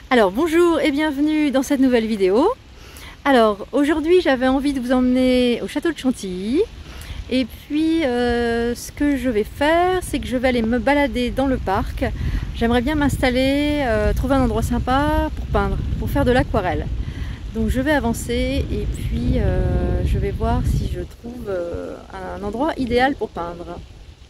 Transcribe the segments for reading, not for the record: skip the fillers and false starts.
Alors bonjour et bienvenue dans cette nouvelle vidéo. Alors aujourd'hui j'avais envie de vous emmener au château de Chantilly. Et puis ce que je vais faire, c'est que je vais aller me balader dans le parc. J'aimerais bien m'installer, trouver un endroit sympa pour peindre, pour faire de l'aquarelle. Donc je vais avancer et puis je vais voir si je trouve un endroit idéal pour peindre.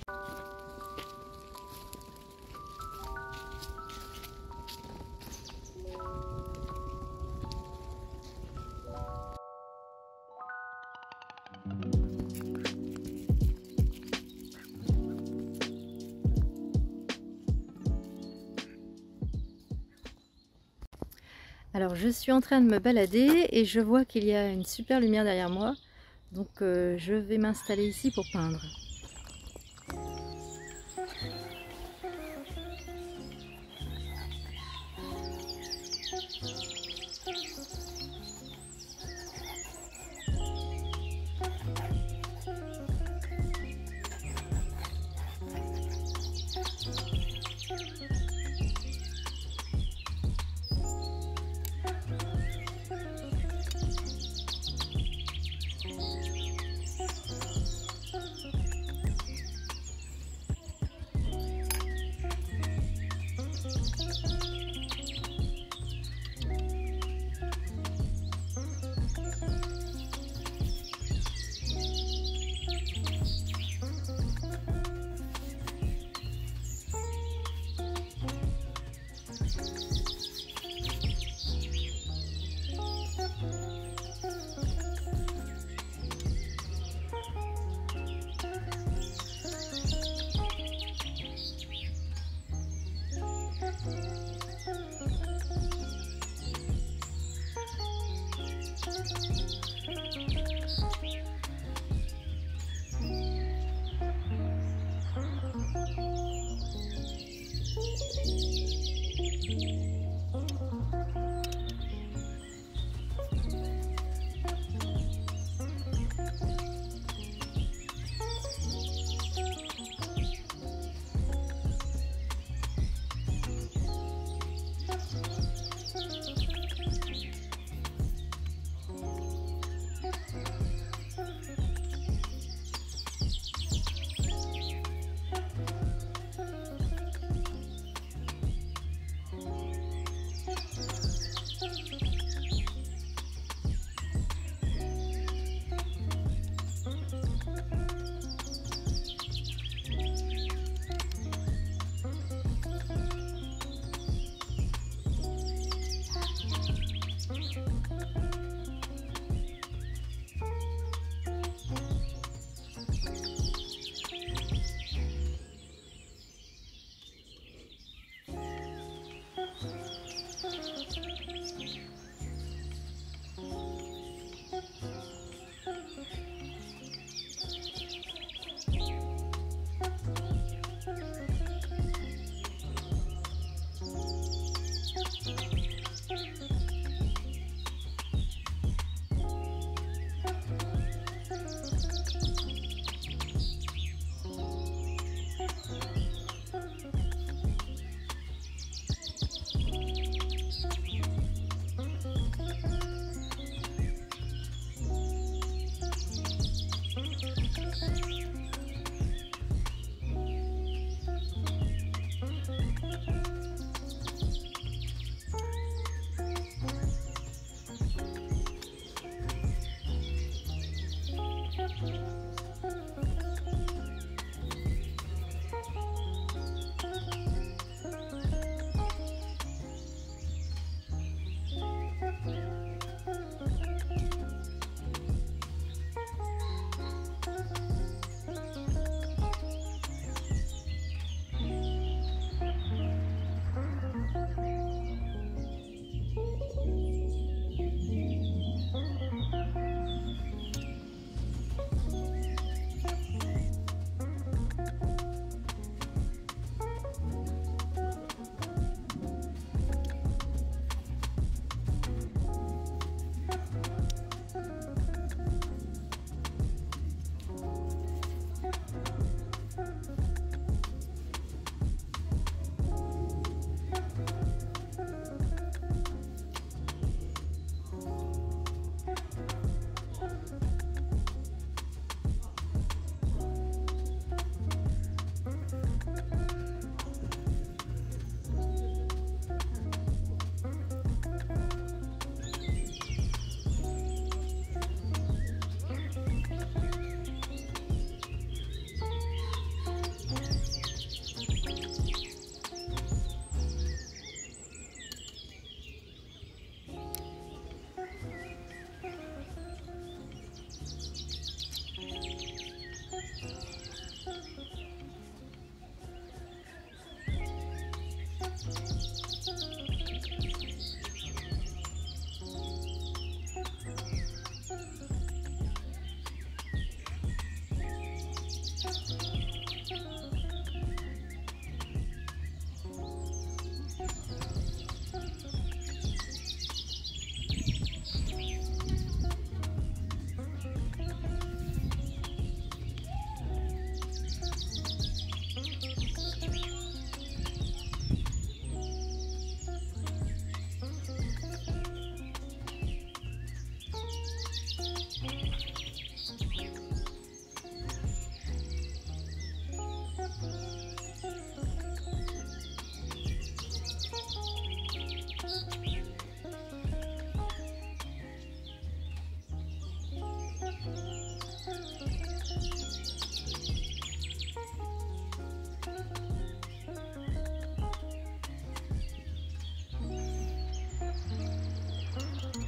Alors je suis en train de me balader et je vois qu'il y a une super lumière derrière moi. Donc je vais m'installer ici pour peindre.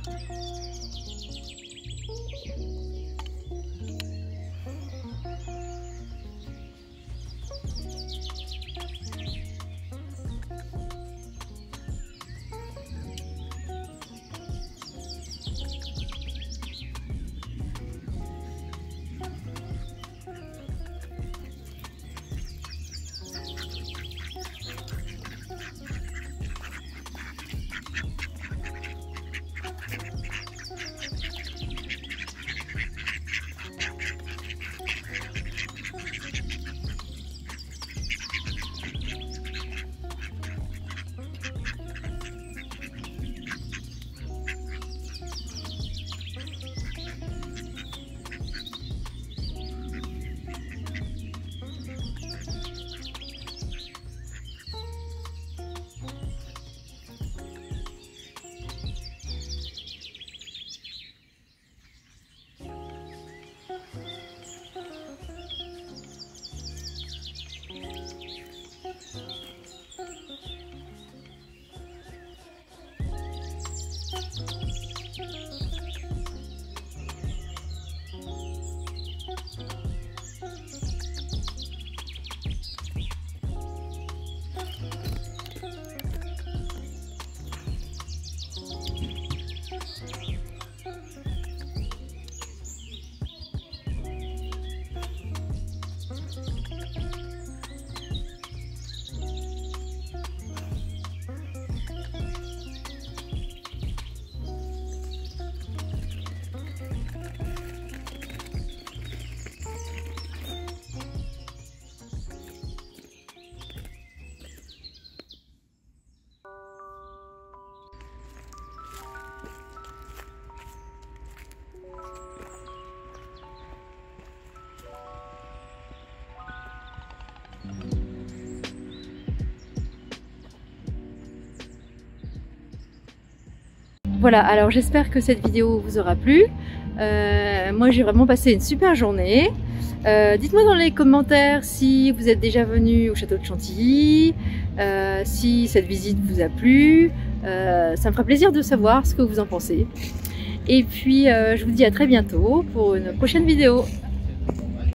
Voilà, alors j'espère que cette vidéo vous aura plu. Moi j'ai vraiment passé une super journée. Dites-moi dans les commentaires si vous êtes déjà venu au château de Chantilly, si cette visite vous a plu. Ça me fera plaisir de savoir ce que vous en pensez. Et puis je vous dis à très bientôt pour une prochaine vidéo.